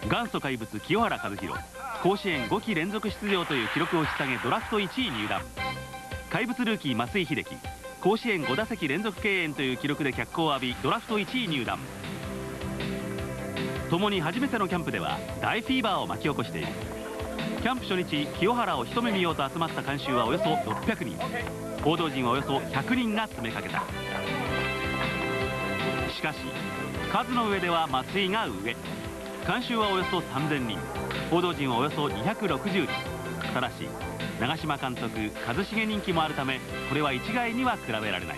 元祖怪物清原和博、甲子園5期連続出場という記録を引っ提げドラフト1位入団。怪物ルーキー松井秀喜、甲子園5打席連続敬遠という記録で脚光を浴びドラフト1位入団。共に初めてのキャンプでは大フィーバーを巻き起こしている。キャンプ初日、清原を一目見ようと集まった観衆はおよそ600人、報道陣はおよそ100人が詰めかけた。しかし数の上では松井が上。観衆はおよそ3000人、報道陣はおよそ260人。ただし長嶋監督一茂人気もあるため、これは一概には比べられない。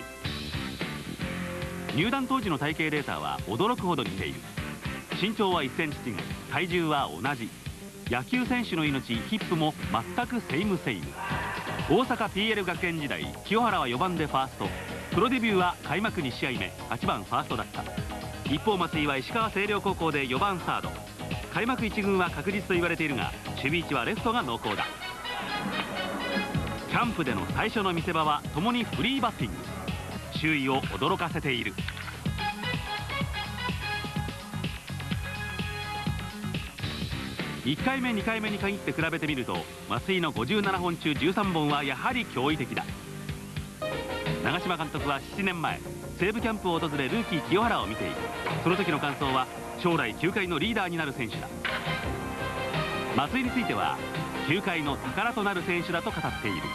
入団当時の体型データは驚くほど似ている。身長は1センチ違い、体重は同じ。野球選手の命、ヒップも全くセイムセイム。大阪 PL 学園時代、清原は4番でファースト。プロデビューは開幕2試合目8番ファーストだった。一方松井は石川星稜高校で4番サード。開幕1軍は確実と言われているが、守備位置はレフトが濃厚だ。キャンプでの最初の見せ場は共にフリーバッティング。周囲を驚かせている。1回目2回目に限って比べてみると、松井の57本中13本はやはり驚異的だ。長嶋監督は7年前西武キャンプを訪れルーキー清原を見ている。その時の感想は、将来球界のリーダーになる選手だ。松井については球界の宝となる選手だと語っている。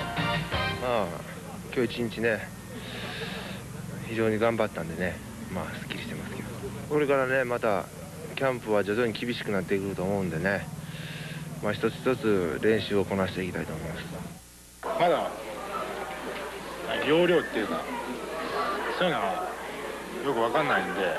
今日一日ね、非常に頑張ったんでね、すっきりしてますけど、これからねまたキャンプは徐々に厳しくなってくると思うんでね、一つ一つ練習をこなしていきたいと思います。 まだ要領っていうかそういうのはよく分かんないんで、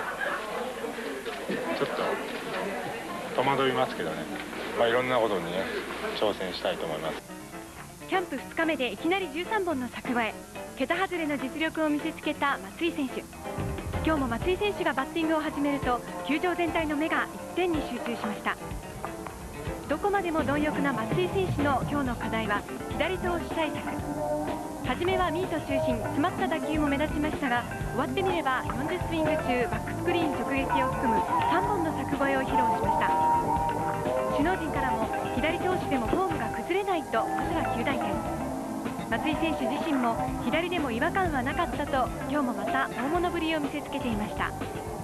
ちょっと戸惑いますけどね、いろんなことにね挑戦したいと思います。 キャンプ2日目でいきなり13本の柵越え、桁外れの実力を見せつけた松井選手。今日も松井選手がバッティングを始めると、球場全体の目が一点に集中しました。どこまでも貪欲な松井選手の今日の課題は左投手対策。初めはミート中心、詰まった打球も目立ちましたが、終わってみれば40スイング中バックスクリーン直撃を含む3本の柵越えを披露しました。首脳陣からも左投手でもフォームが崩れないとまずは9大点。松井選手自身も左でも違和感はなかったと、今日もまた大物ぶりを見せつけていました。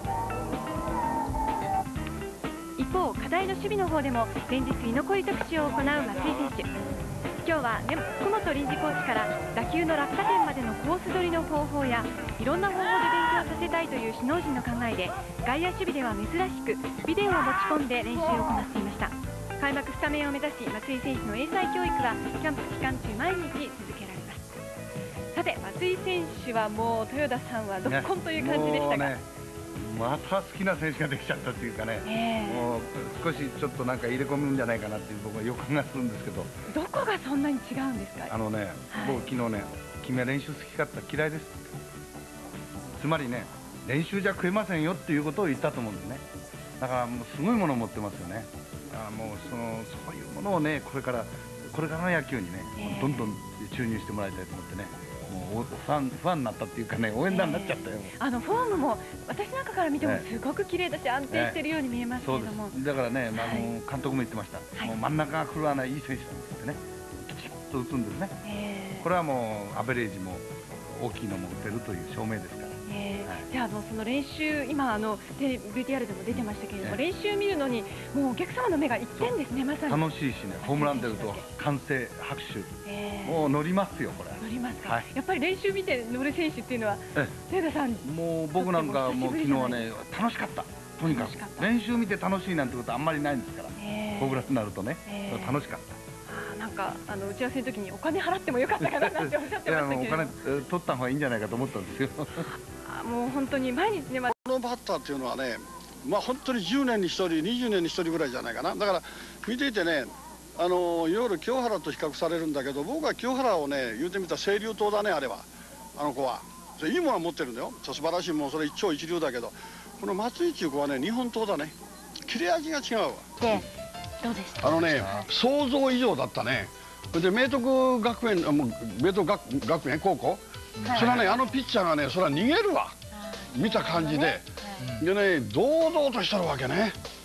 一方、課題の守備の方でも連日居残り特集を行う松井選手。今日は福本臨時コーチから打球の落下点までのコース取りの方法やいろんな方法で勉強させたいという首脳陣の考えで、外野守備では珍しくビデオを持ち込んで練習を行っていました。開幕スタメンを目指し、松井選手の英才教育はキャンプ期間中毎日続けられます。さて、松井選手はもう豊田さんはどっこんという感じでしたが、 また好きな選手ができちゃったっていうかね、もう少しちょっとなんか入れ込むんじゃないかなっていう僕は予感がするんですけど。 どこがそんなに違うんですか？ 僕昨日ね、君は練習好きかって嫌いですって。つまりね、練習じゃ食えませんよっていうことを言ったと思うんですね。だからもうすごいものを持ってますよね。もうそういうものをね、これからの野球にね、どんどん注入してもらいたいと思ってね、もうファンになったっていうかね、応援団になっちゃったよ。 フォームも私なんかから見てもすごく綺麗だし、安定しているように見えますけれども、 だからね、監督も言ってました、もう真ん中が来るわないい選手なんですってね、きちっと打つんですね。これはもうアベレージも大きいのも打てるという証明ですから。 じゃあその練習、今VTR でも出てましたけれども、練習見るのにもうお客様の目が一点ですね。まさに楽しいしね、ホームラン出ると歓声拍手、もう乗りますよこれ。 乗りますか。やっぱり練習見て乗る選手っていうのは豊田さん、 もう僕なんかもう昨日はね楽しかった。とにかく練習見て楽しいなんてことあんまりないんですから、ホームランになるとね楽しかった。 なんか打ち合わせの時にお金払ってもよかったかななんておっしゃってましたけど、 お金取った方がいいんじゃないかと思ったんですよ。 もう本当に毎日ね、 このバッターっていうのはね、本当に10年に1人20年に1人ぐらいじゃないかな。だから見ていてね、いろいろ清原と比較されるんだけど、僕は清原をね言うてみたら清流刀だね、あれは。あの子はそれいいものは持ってるんだよ、素晴らしいもの、それ超一流だけど、この松井っていう子はね日本刀だね。切れ味が違うわ。 どうでした？ 想像以上だったね。で明徳学園高校、それはねピッチャーがねそれは逃げるわ、見た感じで、でね堂々としてるわけね。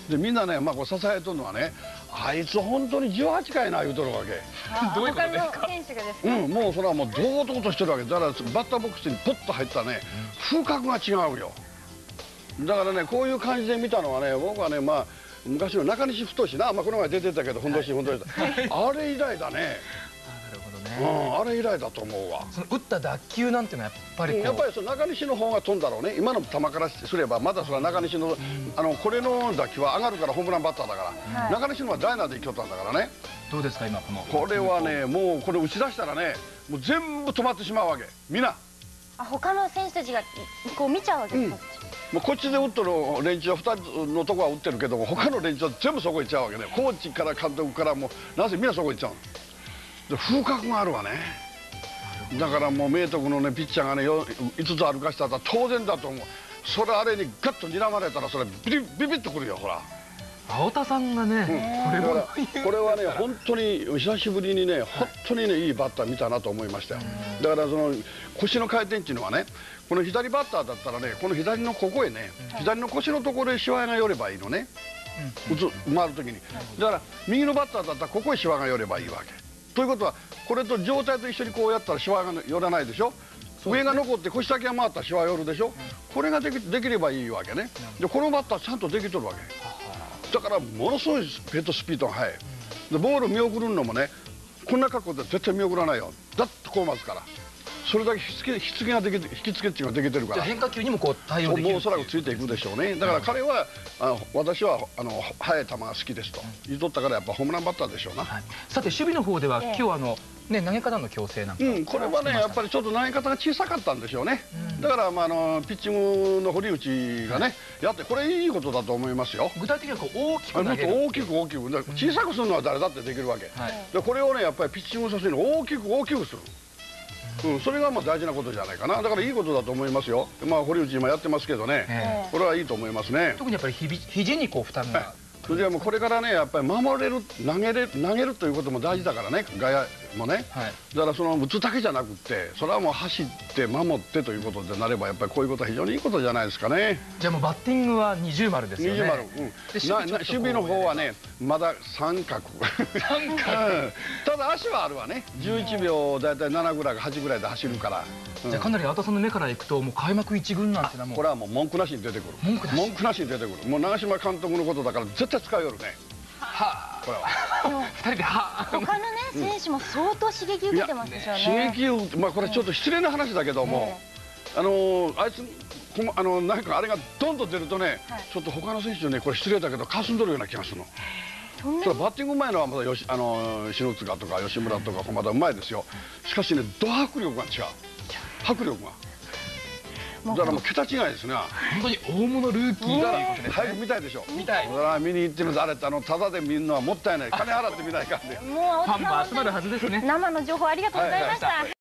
でみんなね、まあ、こう支えとるのはね、あいつ本当に18回な言うとるわけ。 どういうことですか？ 他の選手がですか？ もうそれはもう堂々としてるわけだから、バッターボックスにポッと入ったらね、風格が違うよ。だからね、こういう感じで見たのはね、僕はね、まあ昔の中西太な、まあ、この前出てたけど、ふんどしあれ以来だね。 なるほどね。 あれ以来だと思うわ。 その打った打球なんていうのはやっぱりその中西の方が飛んだろうね。今の球からすればまだそれは中西のこれの打球は上がるからホームランバッターだから、中西のはダイナーで行きよったんだからね。 どうですか今これはね、もうこれ打ち出したらね、もう全部止まってしまうわけ。みんな。 他の選手たちがこう見ちゃうわけですか？ もうこっちで打っとる連中は2つのとこは打ってるけども、他の連中は全部そこ行っちゃうわけね。コーチから監督からもうなぜみんなそこ行っちゃうの。で風格があるわね。だからもう明徳のねピッチャーがね5つ歩かしたら当然だと思う。それあれにガッと睨まれたらそれビビッとくるよほら。 青田さんがね、 これはね本当に久しぶりにね本当にねいいバッター見たなと思いましたよ。だからその腰の回転っていうのはね、この左バッターだったらね、この左のここへね、左の腰のところへしわが寄ればいいのね、回る時に。だから右のバッターだったらここへしわが寄ればいいわけ。ということはこれと状態と一緒にこうやったらしわが寄らないでしょ。上が残って腰先が回ったらしわ寄るでしょ。これができればいいわけね。でこのバッターちゃんとできとるわけ。だからものすごいヘッドスピードが速い。でボール見送るのもね、こんな格好で絶対見送らないよ。だってこう待つから。それだけ引き付けっていうのができてるから。 変化球にもこう対応できる。 もうおそらくついていくでしょうね。だから彼は私は速い球が好きですと言いとったから、やっぱホームランバッターでしょうな。 さて守備の方では今日ね、投げ方の矯正なんか、 これはねやっぱりちょっと投げ方が小さかったんでしょうね。だからピッチングの堀内がねやって、これいいことだと思いますよ。 具体的にはこう大きく投げる、 大きく小さくするのは誰だってできるわけで、これをねやっぱりピッチングさせるのを大きくする。それがまあ大事なことじゃないかな。だからいいことだと思いますよ。まあ堀内今やってますけどね、これはいいと思いますね。 特にやっぱり肘にこう負担が。 それでもうこれからねやっぱり守れる投げるということも大事だからね、外野もね。だからその打つだけじゃなくって、それはもう走って守ってということでなれば、やっぱりこういうことは非常にいいことじゃないですかね。 じゃあもうバッティングは二重丸ですよね。 守備の方はねまだ三角。ただ足はあるわね。11秒だいたい7ぐらいか8ぐらいで走るから。 じゃあかなり青田さんの目からいくと、もう開幕一軍なんてのはもうこれはもう文句なしに出てくる。文句なしに出てくる。もう長嶋監督のことだから絶対使いよるね。 はあ。2人ではあ。 他のね選手も相当刺激受けてますでしょうね。 刺激をまあこれちょっと失礼な話だけども、あいつ何かあれがどんどん出るとね、ちょっと他の選手ねこれ失礼だけどかすんどるような気がするの。それバッティングうまいのはまだ篠塚とか吉村とかまだうまいですよ。しかしねド迫力が違う。迫力が。だからもう桁違いですね。 本当に大物ルーキーだ。 早く見たいでしょ。 見たい。 だから見に行ってみます。あれってタダで見るのはもったいない。金払って見ないからね。 ファンも集まるはずですね。 生の情報ありがとうございました。